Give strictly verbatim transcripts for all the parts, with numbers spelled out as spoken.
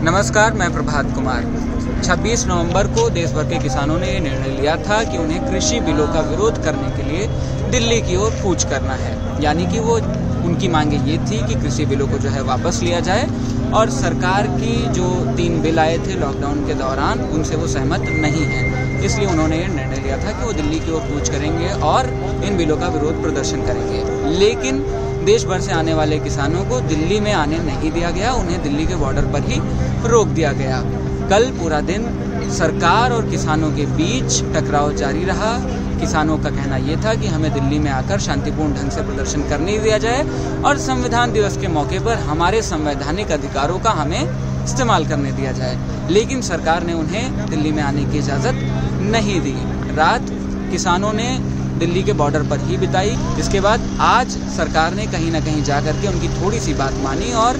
नमस्कार, मैं प्रभात कुमार। छब्बीस नवंबर को देश भर के किसानों ने निर्णय लिया था कि उन्हें कृषि बिलों का विरोध करने के लिए दिल्ली की ओर कूच करना है। यानी कि वो उनकी मांगे ये थी कि कृषि बिलों को जो है वापस लिया जाए और सरकार की जो तीन बिल आए थे लॉकडाउन के दौरान उनसे वो सहमत नहीं है। इसलिए उन्होंने ये निर्णय लिया था कि वो दिल्ली की ओर कूच करेंगे और इन बिलों का विरोध प्रदर्शन करेंगे। लेकिन देश भर से आने वाले किसानों को दिल्ली में आने नहीं दिया गया, उन्हें दिल्ली के बॉर्डर पर ही रोक दिया गया। कल पूरा दिन सरकार और किसानों के बीच टकराव जारी रहा। किसानों का कहना यह था कि हमें दिल्ली में आकर शांतिपूर्ण ढंग से प्रदर्शन करने दिया जाए और संविधान दिवस के मौके पर हमारे संवैधानिक अधिकारों का हमें इस्तेमाल करने दिया जाए। लेकिन सरकार ने उन्हें दिल्ली में आने की इजाज़त नहीं दी। रात किसानों ने दिल्ली के बॉर्डर पर ही बिताई। इसके बाद आज सरकार ने कहीं ना कहीं जाकर के उनकी थोड़ी सी बात मानी और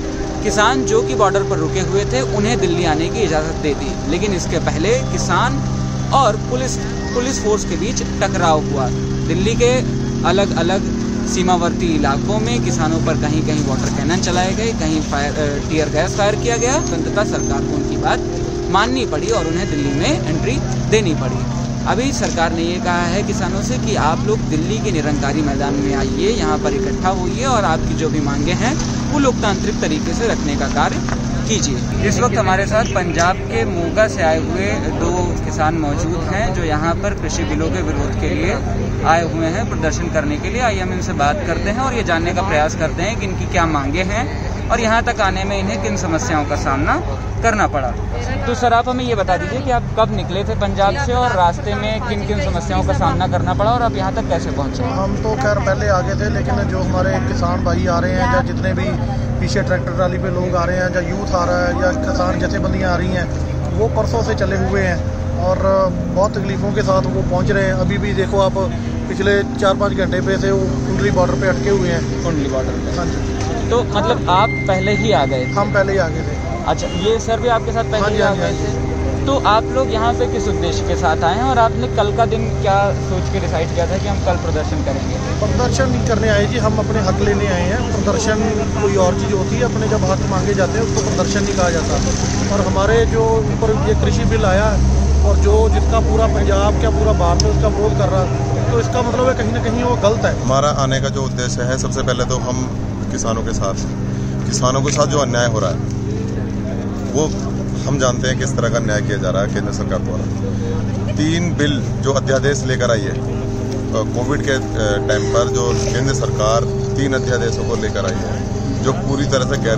किसान जो कि बॉर्डर पर रुके हुए थे उन्हें दिल्ली आने की इजाज़त दे दी। लेकिन इसके पहले किसान और पुलिस पुलिस फोर्स के बीच टकराव हुआ। दिल्ली के अलग अलग सीमावर्ती इलाकों में किसानों पर कहीं कहीं वाटर कैनन चलाए गए, कहीं फायर टीयर गैस फायर किया गया। अंततः सरकार को उनकी बात माननी पड़ी और उन्हें दिल्ली में एंट्री देनी पड़ी। अभी सरकार ने ये कहा है किसानों से कि आप लोग दिल्ली के निरंकारी मैदान में आइए, यहाँ पर इकट्ठा होइए और आपकी जो भी मांगे हैं वो लोकतांत्रिक तरीके से रखने का कार्य कीजिए। इस वक्त हमारे साथ पंजाब के मोगा से आए हुए दो किसान मौजूद हैं जो यहाँ पर कृषि बिलों के विरोध के लिए आए हुए हैं प्रदर्शन करने के लिए। आइए हम इनसे बात करते हैं और ये जानने का प्रयास करते हैं कि इनकी क्या मांगे हैं और यहाँ तक आने में इन्हें किन समस्याओं का सामना करना पड़ा। तो सर, आप हमें ये बता दीजिए कि आप कब निकले थे पंजाब से और रास्ते में किन किन समस्याओं का सामना करना पड़ा और आप यहाँ तक कैसे पहुँचे? हम तो खैर पहले आ गए थे, लेकिन जो हमारे किसान भाई आ रहे हैं या जितने भी पीछे ट्रैक्टर ट्राली पे लोग आ रहे हैं या यूथ आ रहा है या किसान जथेबंदियाँ आ रही हैं, वो परसों से चले हुए हैं और बहुत तकलीफ़ों के साथ वो पहुँच रहे हैं। अभी भी देखो आप, पिछले चार पाँच घंटे पे से वो कुंडली बॉर्डर पे अटके हुए हैं। कुंडली बॉर्डर पे? हाँ जी। तो मतलब आप पहले ही आ गए? हम पहले ही आ गए थे। अच्छा, ये सर भी आपके साथ पहले ही आ गए थे? तो आप लोग यहाँ पे किस उद्देश्य के साथ आए हैं और आपने कल का दिन क्या सोच के डिसाइड किया था कि हम कल प्रदर्शन करेंगे? प्रदर्शन नहीं करने आए जी, हम अपने हक लेने आए हैं। प्रदर्शन कोई और चीज़ होती है, अपने जब हक मांगे जाते हैं उसको प्रदर्शन नहीं कहा जाता। और हमारे जो ऊपर ये कृषि बिल आया और जो जिसका पूरा पंजाब क्या पूरा भारत उसका विरोध कर रहा है, तो इसका मतलब है कहीं ना कहीं वो गलत है। हमारा आने का जो उद्देश्य है, सबसे पहले तो हम किसानों के साथ किसानों के साथ जो अन्याय हो रहा है वो हम जानते हैं किस तरह का न्याय किया जा रहा है केंद्र सरकार द्वारा। तीन बिल जो अध्यादेश लेकर आई है कोविड के टाइम पर, जो केंद्र सरकार तीन अध्यादेशों को लेकर आई है जो पूरी तरह से गैर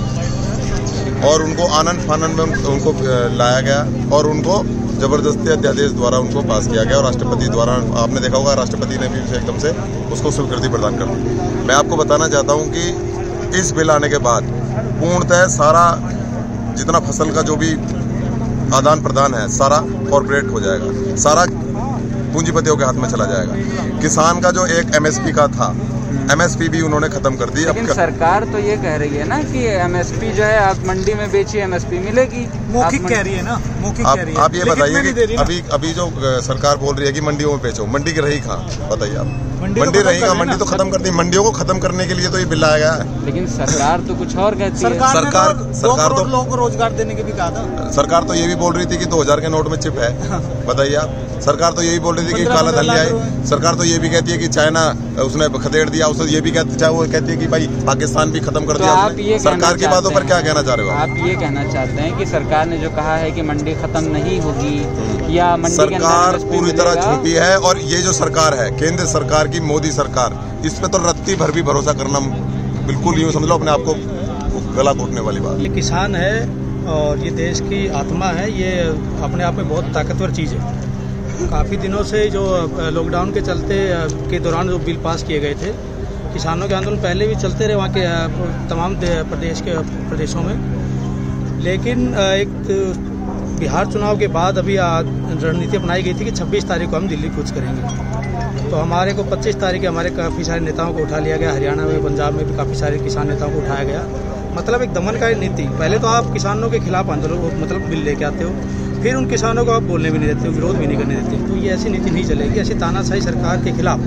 कानूनी और उनको आनंद फानन में उनको लाया गया और उनको जबरदस्ती अध्यादेश द्वारा उनको पास किया गया और राष्ट्रपति द्वारा, आपने देखा होगा राष्ट्रपति ने भी एकदम से उसको स्वीकृति प्रदान कर दी। मैं आपको बताना चाहता हूँ कि इस बिल आने के बाद पूर्णतः सारा जितना फसल का जो भी आदान प्रदान है सारा कॉर्पोरेट हो जाएगा, सारा पूंजीपतियों के हाथ में चला जाएगा। किसान का जो एक एमएसपी का था, एमएसपी भी उन्होंने खत्म कर दी। लेकिन सरकार तो ये कह रही है ना कि एमएसपी जो है आप मंडी में बेचिए, एमएसपी मिलेगी। मौखिक कह रही है ना, मौखिक आप, कह रही है। आप ये बताइए कि अभी अभी जो सरकार बोल रही है कि मंडियों में बेचो, मंडी की रही कहाँ? बताइए आप। मंडी रही कहाँ? मंडी तो खत्म कर दी। मंडियों को खत्म करने के लिए तो ये बिल आया गया है। लेकिन सरकार तो कुछ और कहती है। सरकार सरकार तो लोगों को रोजगार देने के भी कहा था। सरकार तो ये भी बोल रही थी कि दो हजार के नोट में चिप है। बताइए आप। सरकार तो यही बोल रही थी कि काला धन ले आए। सरकार तो ये भी कहती है कि चाइना उसने खदेड़ दिया, उसने ये भी कहती चाहे वो कहती है कि भाई पाकिस्तान भी खत्म कर दिया। तो सरकार की बातों पर क्या कहना चाह रहे हो आप? ये कहना चाहते हैं कि सरकार ने जो कहा है कि मंडी खत्म नहीं होगी या मंडी सरकार पूरी तरह झूठी है। और ये जो सरकार है केंद्र सरकार की, मोदी सरकार, इस पे तो रत्ती भर भी भरोसा करना बिल्कुल यूँ समझ लो अपने आप को गला घोटने वाली बात। ये किसान है और ये देश की आत्मा है, ये अपने आप में बहुत ताकतवर चीज़ है। काफ़ी दिनों से जो लॉकडाउन के चलते के दौरान जो बिल पास किए गए थे, किसानों के आंदोलन पहले भी चलते रहे वहाँ के तमाम प्रदेश के प्रदेशों में। लेकिन एक बिहार चुनाव के बाद अभी रणनीति अपनाई गई थी कि छब्बीस तारीख को हम दिल्ली कूच करेंगे। तो हमारे को पच्चीस तारीख के हमारे काफ़ी सारे नेताओं को उठा लिया गया। हरियाणा में, पंजाब में भी काफ़ी सारे किसान नेताओं को उठाया गया। मतलब एक दमनकारी नीति। पहले तो आप किसानों के खिलाफ आंदोलन मतलब बिल लेके आते हो, फिर उन किसानों को आप बोलने भी नहीं देते हो, विरोध भी नहीं करने देते। तो ये ऐसी नीति नहीं चलेगी। ऐसी तानाशाही सरकार के खिलाफ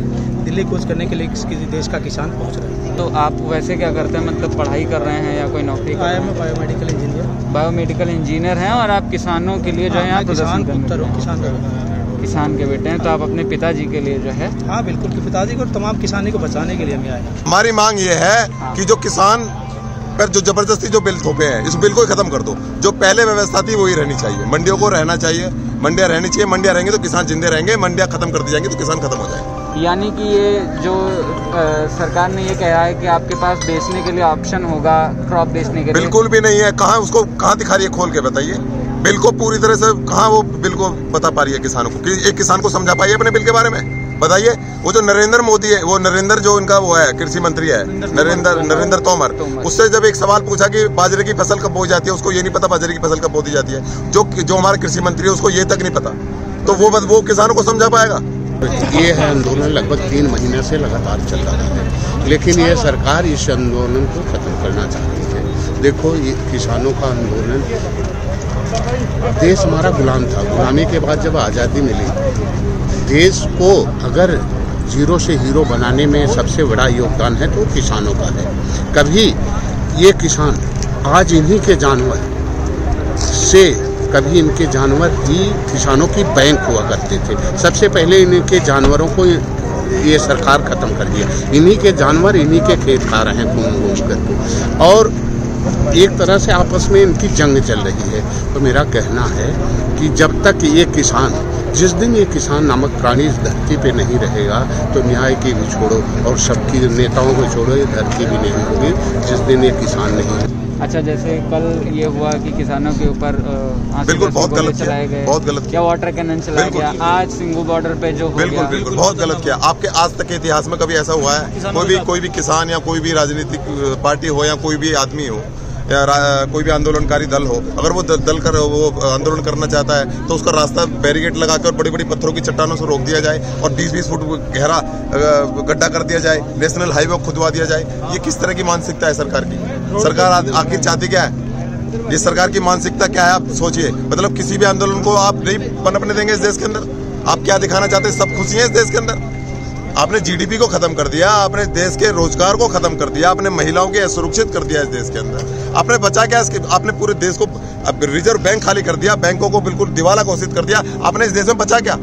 दिल्ली कूच करने के लिए किसी देश का किसान पहुंच रहा है। तो आप वैसे क्या करते हैं, मतलब पढ़ाई कर रहे हैं या कोई नौकरी कर आई रहे एम हैं? Biomedical engineer. बायोमेडिकल इंजीनियर हैं और आप किसानों के लिए जो है यहाँ किसान प्रदर्शन पुत्र हूँ, करने किसान का। किसान के बेटे हैं, तो आप अपने पिताजी के लिए जो है हाँ बिल्कुल, कि पिताजी को तमाम किसानी को बचाने के लिए हम आए हैं। हमारी मांग ये है हाँ। कि जो किसान पर जो जबरदस्ती जो बिल थोपे हैं, इस बिल को ही खत्म कर दो। जो पहले व्यवस्था थी वही रहनी चाहिए, मंडियों को रहना चाहिए, मंडियां रहनी चाहिए। मंडियां रहेंगी तो किसान जिंदे रहेंगे, मंडियां खत्म कर दी जाएंगी तो किसान खत्म हो जाएंगे। यानी कि ये जो आ, सरकार ने ये कहा है कि आपके पास बेचने के लिए ऑप्शन होगा, क्रॉप बेचने के लिए। बिल्कुल भी नहीं है। कहाँ उसको कहाँ दिखा रही है, खोल के बताइए। बिल को पूरी तरह से कहाँ वो बिल को बता पा रही है किसानों को, कि एक किसान को समझा पाइए अपने बिल के बारे में, बताइए। वो जो नरेंद्र मोदी है, वो नरेंद्र जो उनका वो है कृषि मंत्री है, नरेंद्र नरेंद्र तोमर, उससे जब एक सवाल पूछा कि बाजरे की फसल कब बोई जाती है, उसको ये नहीं पता बाजरे की फसल कब बोई जाती है। जो जो हमारा कृषि मंत्री है उसको ये तक नहीं पता, तो वो वो किसानों को समझा पाएगा? ये है आंदोलन लगभग तीन महीने से लगातार चल रहा है, लेकिन ये सरकार इस आंदोलन को खत्म करना चाहती है। देखो, ये किसानों का आंदोलन, देश हमारा गुलाम था, गुलामी के बाद जब आज़ादी मिली, देश को अगर जीरो से हीरो बनाने में सबसे बड़ा योगदान है तो किसानों का है। कभी ये किसान, आज इन्हीं के जानवर से, कभी इनके जानवर ही किसानों की बैंक हुआ करते थे। सबसे पहले इनके जानवरों को ये सरकार खत्म कर दिया। इन्हीं के जानवर इन्हीं के खेत खा रहे हैं घूम घूम कर, और एक तरह से आपस में इनकी जंग चल रही है। तो मेरा कहना है कि जब तक ये किसान, जिस दिन ये किसान नामक प्राणी इस धरती पे नहीं रहेगा, तो न्याय की भी छोड़ो और सबकी नेताओं को छोड़ो, ये धरती भी नहीं होगी जिस दिन ये किसान नहीं। अच्छा, जैसे कल ये हुआ कि किसानों के ऊपर बिल्कुल बहुत गलत चलाए गए, बहुत गलत क्या वाटर कैनन चलाया गया। आज सिंगू बॉर्डर पे जो हो बिल्कुल गया, बिल्कुल बहुत गलत किया। आपके आज तक के इतिहास में कभी ऐसा हुआ है? कोई भी कोई भी किसान या कोई भी राजनीतिक पार्टी हो या कोई भी आदमी हो या कोई भी आंदोलनकारी दल हो, अगर वो दल कर वो आंदोलन करना चाहता है तो उसका रास्ता बैरिकेड लगाकर बड़ी बड़ी पत्थरों की चट्टानों से रोक दिया जाए और बीस बीस फुट गहरा गड्ढा कर दिया जाए, नेशनल हाईवे खुदवा दिया जाए। ये किस तरह की मानसिकता है सरकार की? सरकार आखिर चाहती क्या है? ये सरकार की मानसिकता क्या है, आप सोचिए। मतलब किसी भी आंदोलन को आप नहीं पनपने देंगे इस देश के अंदर। आप क्या दिखाना चाहते हैं? सब खुशी है इस देश के अंदर। आपने जीडीपी को खत्म कर दिया, आपने देश के रोजगार को खत्म कर दिया, आपने महिलाओं के असुरक्षित कर दिया इस देश के अंदर। आपने बचा क्या इसके? आपने पूरे देश को, रिजर्व बैंक खाली कर दिया, बैंकों को बिल्कुल दिवाला घोषित कर दिया। आपने इस देश में बचा क्या?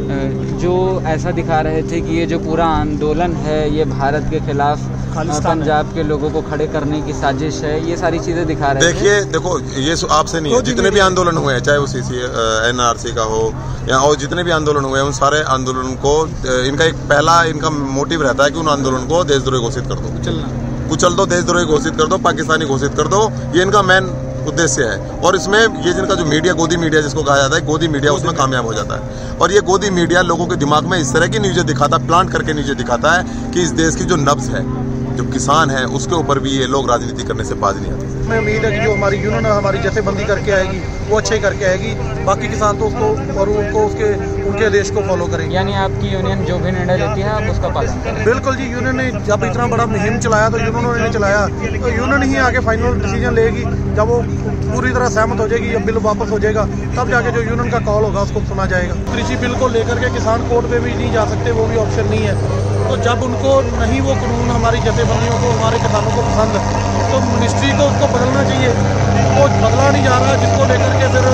जो ऐसा दिखा रहे थे कि ये जो पूरा आंदोलन है ये भारत के खिलाफ पंजाब के लोगों को खड़े करने की साजिश है, ये सारी चीजें दिखा रहे हैं। देखिए, देखो, ये आपसे नहीं है, जितने भी आंदोलन हुए हैं, चाहे वो सीसी एनआरसी का हो या और जितने भी आंदोलन हुए हैं, उन सारे आंदोलन को इनका एक पहला इनका मोटिव रहता है कि उन आंदोलन को देशद्रोही घोषित कर दो, कुचल दो, देशद्रोही घोषित कर दो, पाकिस्तानी घोषित कर दो। ये इनका मेन उद्देश्य है। और इसमें ये जिनका जो मीडिया, गोदी मीडिया जिसको कहा जाता है, गोदी मीडिया उसमें कामयाब हो जाता है। और ये गोदी मीडिया लोगों के दिमाग में इस तरह की न्यूज़ें दिखाता है, प्लांट करके न्यूज़ें दिखाता है कि इस देश की जो नब्ज है, जो किसान है, उसके ऊपर भी ये लोग राजनीति करने से बाज नहीं आते। मैं उम्मीद है कि जो हमारी यूनियन हमारी जथेबंदी करके आएगी वो अच्छे करके आएगी, बाकी किसान तो उसको और उनको उसके उनके आदेश को फॉलो करेंगे। यानी आपकी यूनियन जो भी निर्णय लेती है आप उसका पालन करें? बिल्कुल जी, यूनियन ने जब इतना बड़ा मुहिम चलाया तो यूनियन ने चलाया, तो यूनियन ही आगे फाइनल डिसीजन लेगी। जब वो पूरी तरह सहमत हो जाएगी, जब बिल वापस हो जाएगा, तब जाके जो यूनियन का कॉल होगा उसको सुना जाएगा। कृषि बिल को लेकर के किसान कोर्ट पे भी नहीं जा सकते, वो भी ऑप्शन नहीं है। तो जब उनको नहीं वो कानून हमारी जथेबंदियों को, हमारे किसानों को पसंद, तो मिनिस्ट्री को उसको बदलना चाहिए। वो बदला नहीं जा रहा, जिसको लेकर के फिर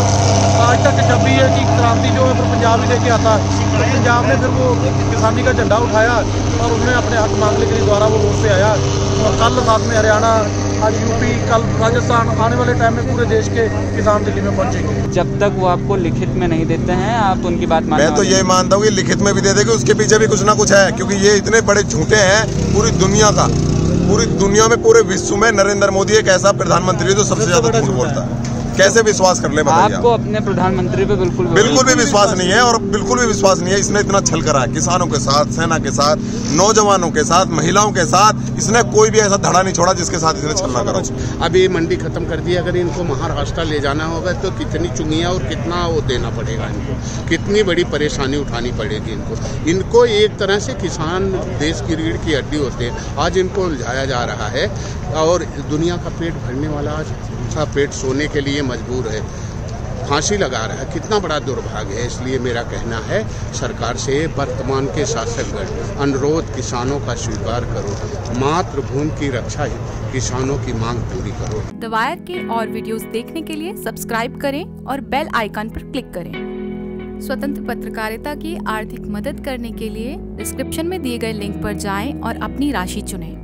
आज तक जब भी है कि क्रांति जो है फिर पंजाब ही लेके आता है, तो पंजाब ने फिर वो किसानी का झंडा उठाया और उसने अपने हक मांगने के लिए द्वारा वो वोट पे आया। और कल साथ में हरियाणा, आज यूपी, कल राजस्थान, आने वाले टाइम में पूरे देश के किसान दिल्ली में पहुंचेंगे। जब तक वो आपको लिखित में नहीं देते हैं आप उनकी बात मानते हैं? मैं तो ये मानता हूँ कि लिखित में भी दे देंगे, उसके पीछे भी कुछ ना कुछ है, क्योंकि ये इतने बड़े झूठे हैं। पूरी दुनिया का, पूरी दुनिया में, पूरे विश्व में नरेंद्र मोदी एक ऐसा प्रधानमंत्री है जो सबसे ज्यादा झूठ बोलता है। कैसे विश्वास कर ले बताइए? आपको अपने प्रधानमंत्री पे बिल्कुल बिल्कुल भी विश्वास नहीं है, और बिल्कुल भी विश्वास नहीं है। इसने इतना छल करा है किसानों के साथ, सेना के साथ, नौजवानों के साथ, महिलाओं के साथ। इसने कोई भी ऐसा धड़ा नहीं छोड़ा जिसके साथ इसने छल ना करो। अब ये मंडी खत्म कर दी, अगर इनको महाराष्ट्र ले जाना होगा तो कितनी चुंगियाँ और कितना वो देना पड़ेगा इनको, कितनी बड़ी परेशानी उठानी पड़ेगी इनको। इनको एक तरह से किसान देश की रीढ़ की हड्डी होते हैं, आज इनको उलझाया जा रहा है। और दुनिया का पेट भरने वाला आज का पेट सोने के लिए मजबूर है। फांसी लगा रहा है, कितना बड़ा दुर्भाग्य है। इसलिए मेरा कहना है सरकार से, वर्तमान के शासकगण, अनुरोध किसानों का स्वीकार करो, मातृभूमि की रक्षा, किसानों की मांग पूरी करो। द वायर के और वीडियोस देखने के लिए सब्सक्राइब करें और बेल आइकन पर क्लिक करें। स्वतंत्र पत्रकारिता की आर्थिक मदद करने के लिए डिस्क्रिप्शन में दिए गए लिंक पर जाएं और अपनी राशि चुनें।